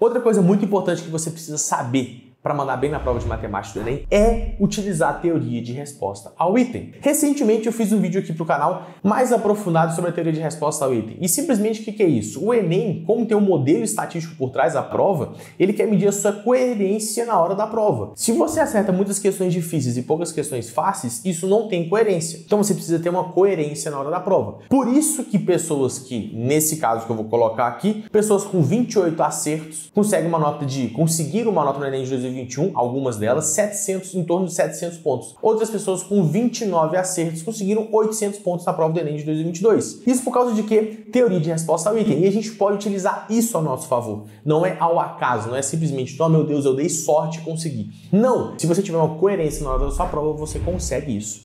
Outra coisa muito importante que você precisa saber para mandar bem na prova de matemática do Enem é utilizar a teoria de resposta ao item. Recentemente eu fiz um vídeo aqui para o canal mais aprofundado sobre a teoria de resposta ao item. E simplesmente o que é isso? O Enem, como tem um modelo estatístico por trás da prova, ele quer medir a sua coerência na hora da prova. Se você acerta muitas questões difíceis e poucas questões fáceis, isso não tem coerência. Então você precisa ter uma coerência na hora da prova. Por isso que pessoas que, nesse caso que eu vou colocar aqui, pessoas com 28 acertos conseguiram uma nota no Enem de 2021, algumas delas, 700, em torno de 700 pontos. Outras pessoas com 29 acertos conseguiram 800 pontos na prova do Enem de 2022. Isso por causa de quê? Teoria de resposta ao item. E a gente pode utilizar isso ao nosso favor. Não é ao acaso, não é simplesmente, oh meu Deus, eu dei sorte e consegui. Não! Se você tiver uma coerência na hora da sua prova, você consegue isso.